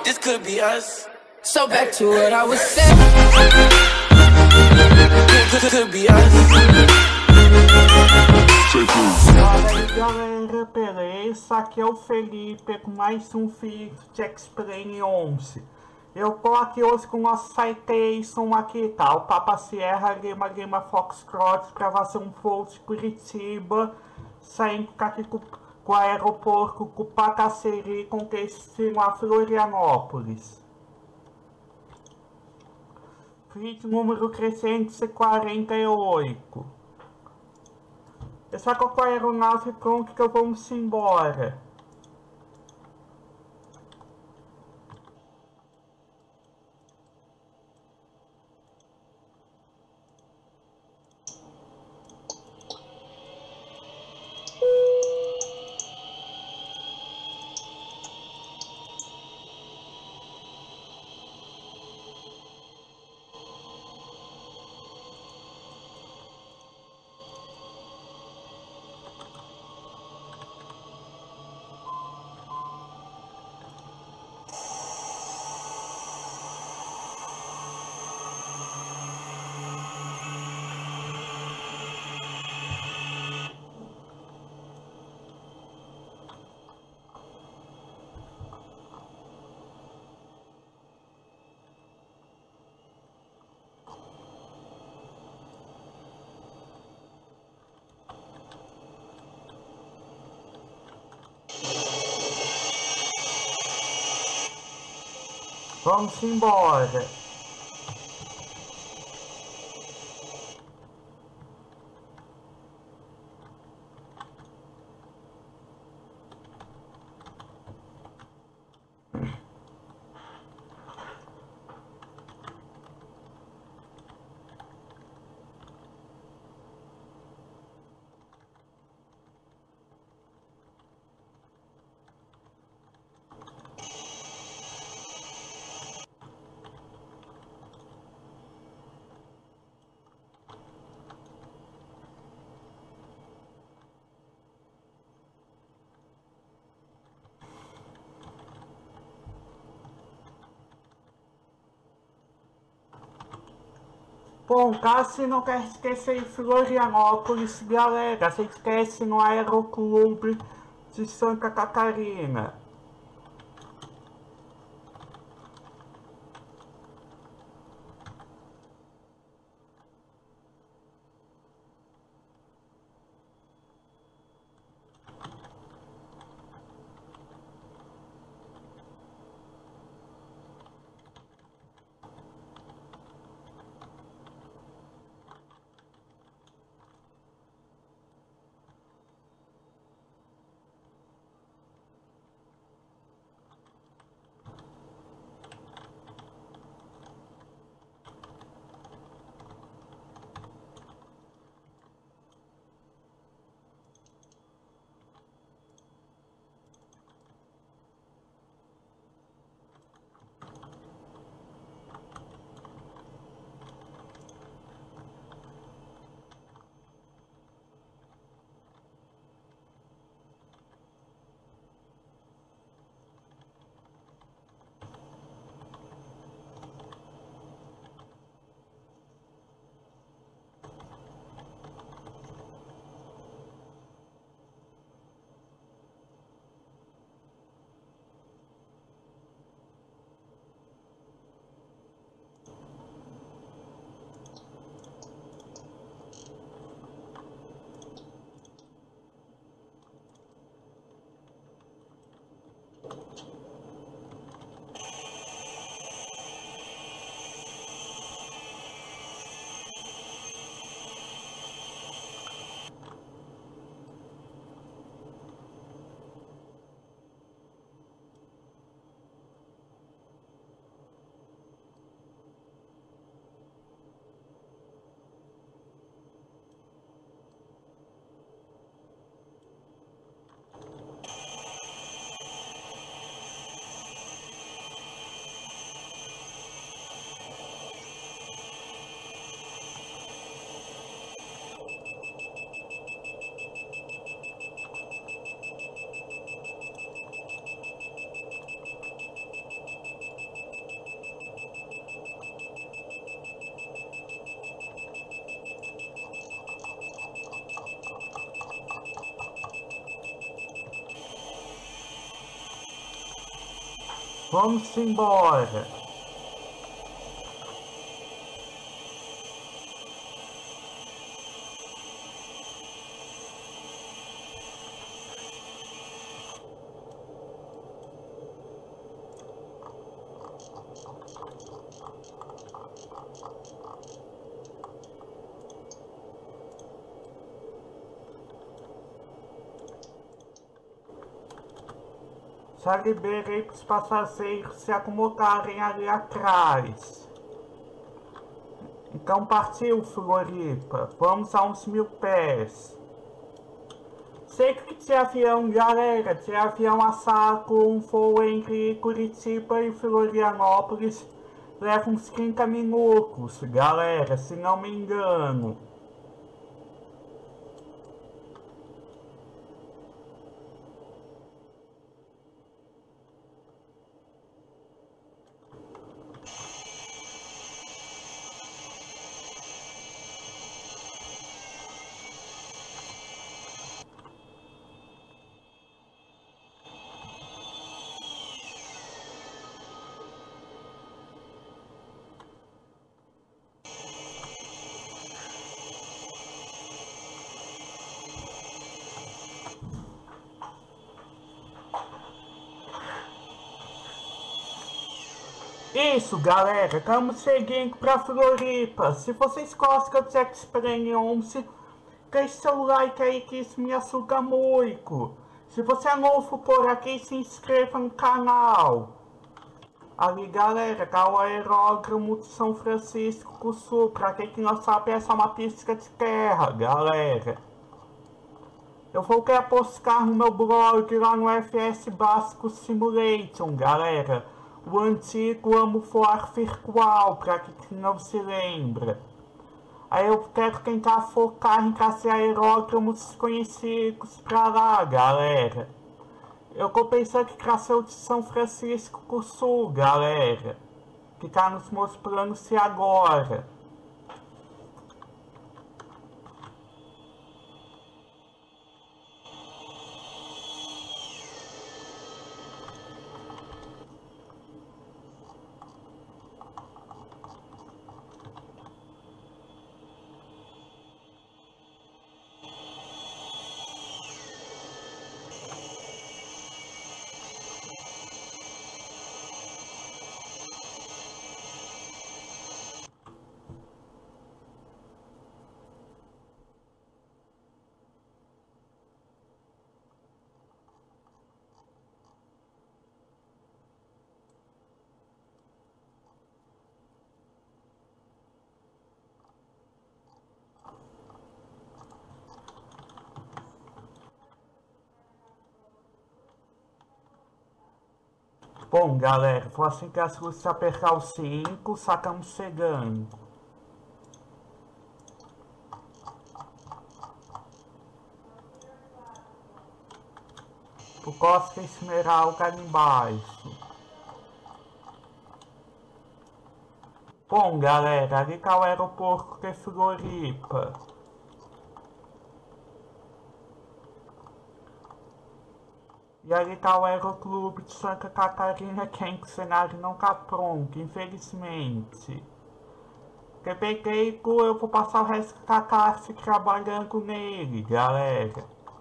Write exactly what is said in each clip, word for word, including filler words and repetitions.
This could be us. So back to what I was saying. Could, could be us. Fala aí galera, beleza? Aqui é o Felipe com mais um vídeo de X-Plane onze. Eu tô aqui hoje com uma citation aqui, tá? O Papa Sierra Lima Lima Foxtrot pra fazer um voo de Curitiba, saindo aqui com, com o aeroporto com Pacaceri com destino a Florianópolis. Vídeo número trezentos e quarenta e oito. Essa com a aeronave pronta que vamos embora. Vamos embora. Bom, caso não quer esquecer de Florianópolis, galera, se esquece no Aeroclube de Santa Catarina. Vamos embora. Já liberei para os passageiros se acomodarem ali atrás. Então partiu, Floripa. Vamos a uns mil pés. Sei que tinha avião, galera. Tinha avião a saco, um voo entre Curitiba e Florianópolis. Leva uns trinta minutos, galera, se não me engano. Isso, galera, estamos seguindo para Floripa. Se vocês gostam de X-Plane onze, deixe seu like aí que isso me ajuda muito. Se você é novo por aqui, se inscreva no canal. Ali, galera, tá o aeródromo de São Francisco do Sul. Pra quem que não sabe, essa é uma pista de terra, galera. Eu vou querer postar no meu blog lá no F S Básico Simulation, galera. O antigo Amo Voar Virtual, pra quem não se lembra. Aí eu quero tentar focar em trazer aeródromos desconhecidos pra lá, galera. Eu tô pensando em trazer o de São Francisco do Sul, galera. Que tá nos meus planos de agora. Bom, galera, foi assim que as luzes apertar os cinco, sacamos chegando. O Costa Esmeralda ali embaixo. Bom, galera, ali tá o aeroporto de Floripa. E ali tá o Aeroclube de Santa Catarina, que o cenário não tá pronto, infelizmente. Quebequeico, eu vou passar o resto da classe trabalhando nele, galera.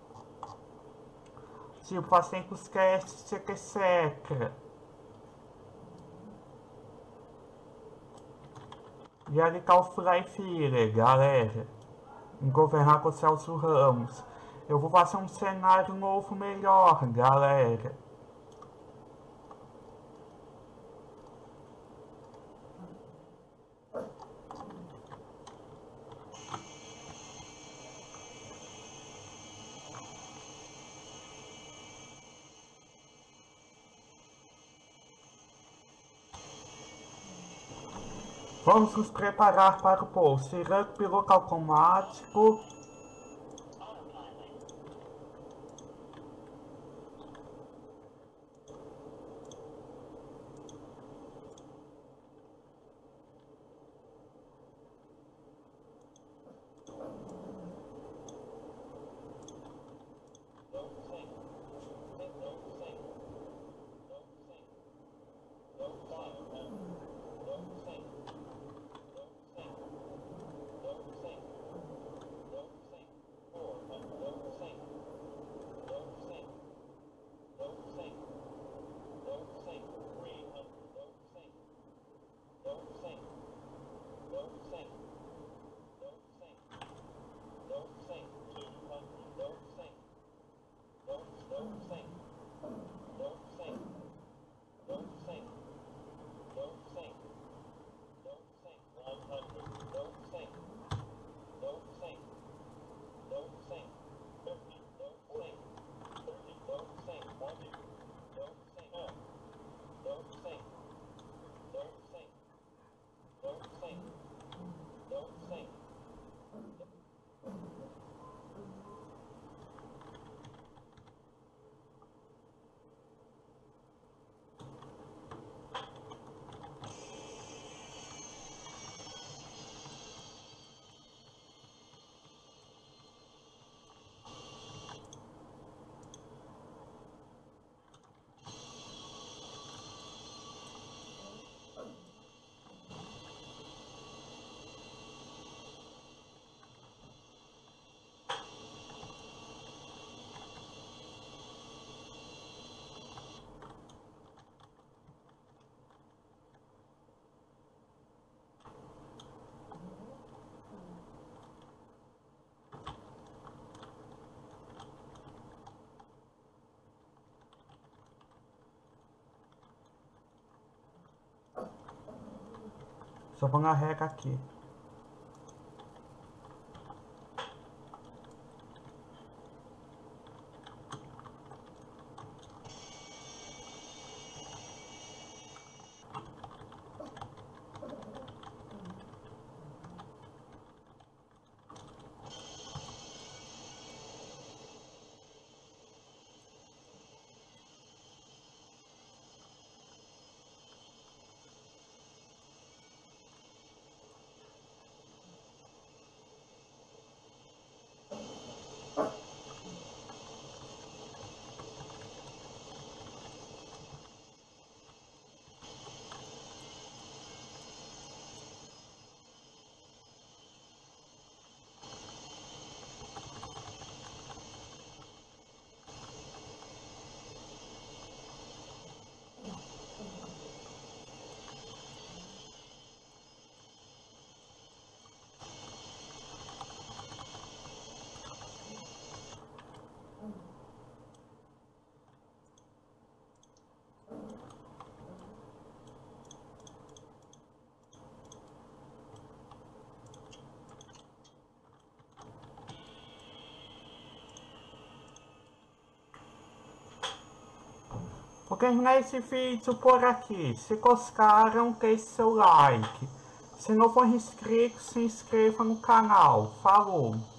Tipo, fazendo os testes, etcétera. E ali tá o Fly Filler, galera. Em governar com o Celso Ramos. Eu vou fazer um cenário novo melhor, galera. Vamos nos preparar para o pouso. Tirando o piloto automático. Só vou na regra aqui. Vou terminar esse vídeo por aqui. Se gostaram, deixe seu like. Se não for inscrito, se inscreva no canal. Falou!